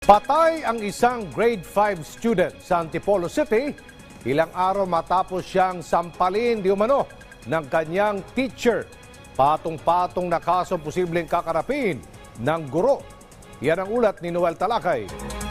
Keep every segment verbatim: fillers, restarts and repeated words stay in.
Patay ang isang grade five student sa Antipolo City ilang araw matapos siyang sampalin di umano ng kanyang teacher. Patong-patong na kaso posibleng kakarapin ng guro. Yan ang ulat ni Noel Talakay.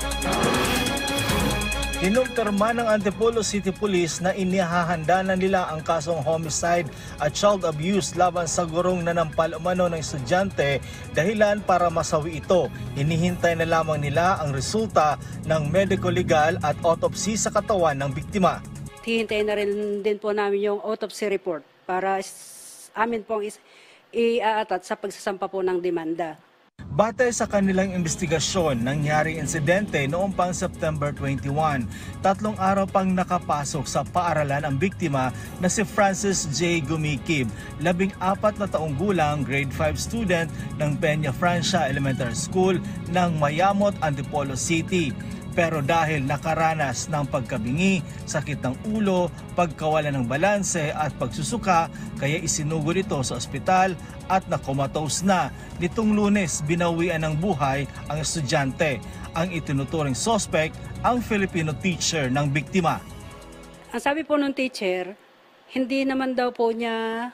Kinumpirma ng Antipolo City Police na inihahanda na nila ang kasong homicide at child abuse laban sa gurong nanampal umano ng estudyante dahilan para masawi ito. Hinihintay na lamang nila ang resulta ng medico-legal at autopsy sa katawan ng biktima. Hihintayin na rin din po namin yung autopsy report para amin pong i-aatat sa pagsasampa po ng demanda. Batay sa kanilang investigasyon, nangyaring insidente noong pang September twenty-one. Tatlong araw pang nakapasok sa paaralan ang biktima na si Francis J. Gumikib, labing apat na taong gulang grade five student ng Peña Francia Elementary School ng Mayamot, Antipolo City. Pero dahil nakaranas ng pagkabingi, sakit ng ulo, pagkawala ng balanse at pagsusuka, kaya isinugod ito sa ospital at nakomatose na. Nitong Lunes, binawian ng buhay ang estudyante. Ang itinuturing suspect, ang Filipino teacher ng biktima. Ang sabi po ng teacher, hindi naman daw po niya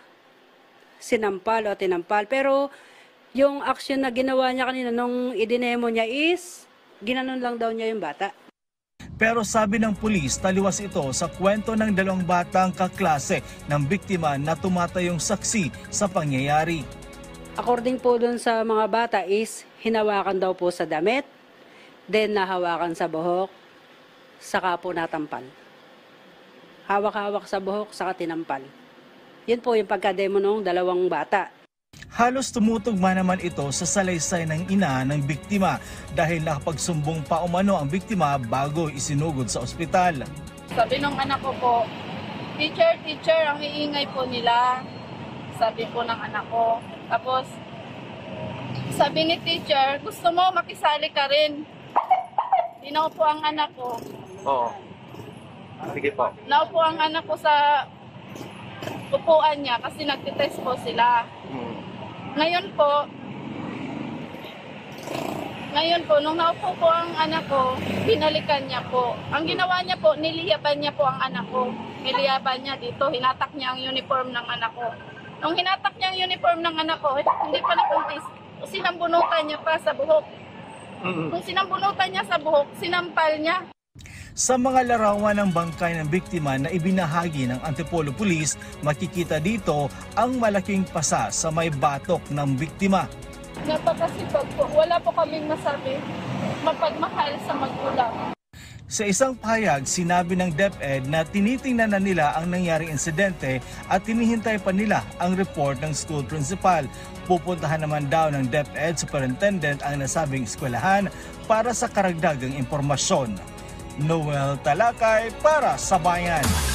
sinampal o tinampal. Pero yung action na ginawa niya kanina nung idinemo niya is ginanon lang daw niya yung bata. Pero sabi ng pulis, taliwas ito sa kwento ng dalawang batang kaklase ng biktima na tumatayong saksi sa pangyayari. According po dun sa mga bata is hinawakan daw po sa damit, then nahawakan sa buhok, saka po natampal. Hawak-hawak sa buhok, saka tinampal. Yun po yung pagkademo ng dalawang bata. Halos tumutugma naman ito sa salaysay ng ina ng biktima dahil nakapagsumbong pa umano ang biktima bago isinugod sa ospital. Sabi ng anak ko po, teacher, teacher, ang iingay po nila. Sabi po ng anak ko. Tapos, sabi ni teacher, gusto mo makisali ka rin. Dinaupo ang anak ko. Oo. Sige po. Naupo ang anak ko sa upuan niya kasi nagtitest po sila. Hmm. Ngayon po, ngayon po, nung naupo po ang anak ko, binalikan niya po. Ang ginawa niya po, niliyaban niya po ang anak ko. Niliyaban niya dito, hinatak niya ang uniform ng anak ko. Nung hinatak niya ang uniform ng anak ko, hindi pa nakuntis, sinambunutan niya pa sa buhok. Nung sinambunutan niya sa buhok, sinampal niya. Sa mga larawan ng bangkay ng biktima na ibinahagi ng Antipolo Police, makikita dito ang malaking pasa sa may batok ng biktima. Napakasipag po. Wala po kaming masabi. Mapagmahal sa magulang. Sa isang pahayag, sinabi ng DepEd na tinitingnan na nila ang nangyaring insidente at tinihintay pa nila ang report ng school principal. Pupuntahan naman daw ng DepEd superintendent ang nasabing eskwelahan para sa karagdagang impormasyon. Noel Talakay para sa Bayan.